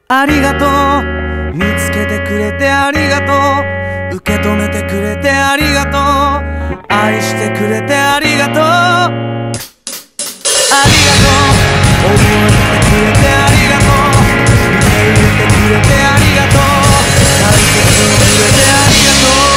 ありがとう、見つけてくれてありがとう、受け止めてくれてありがとう、愛してくれてありがとう、ありがとう、覚えてくれてありがとう、受け入れてくれてありがとう、大切にくれてありがとう。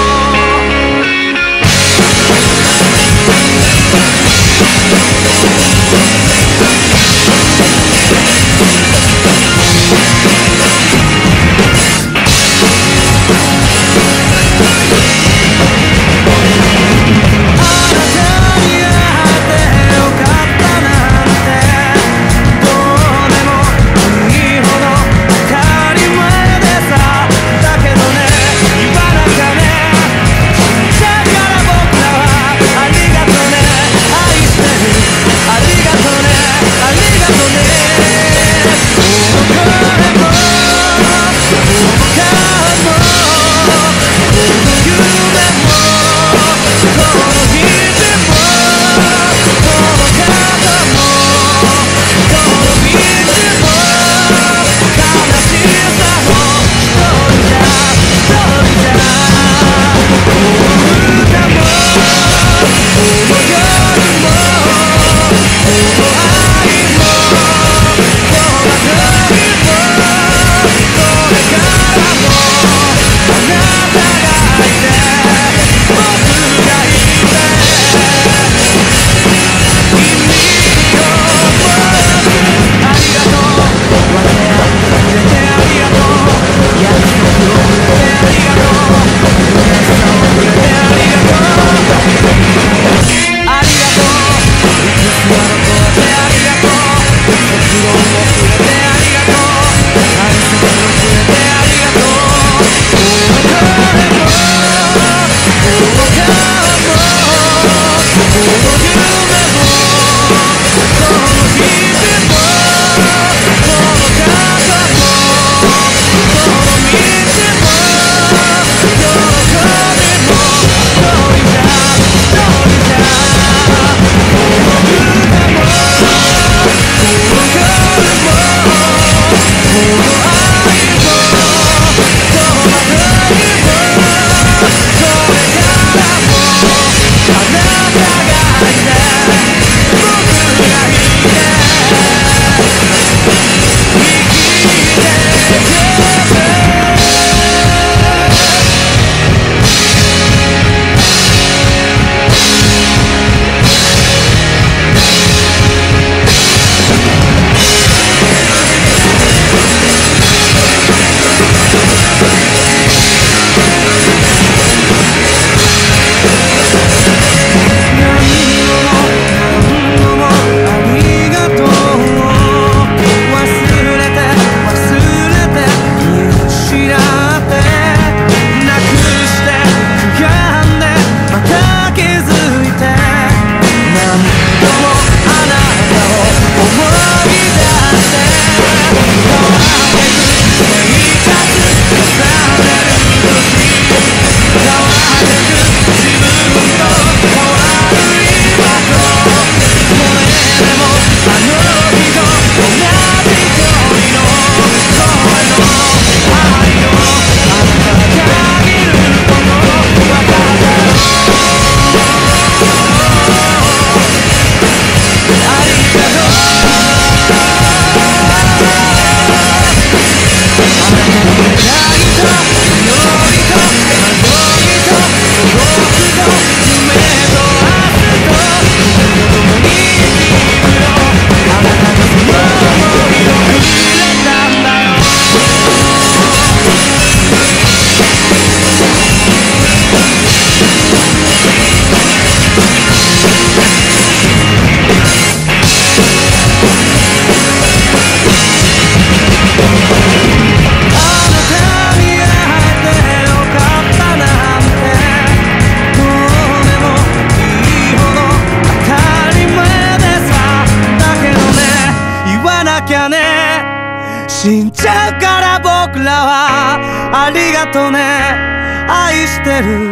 死んじゃうから僕らはありがとね、愛してる。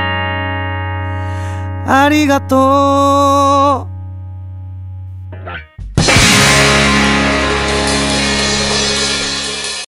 ありがとう。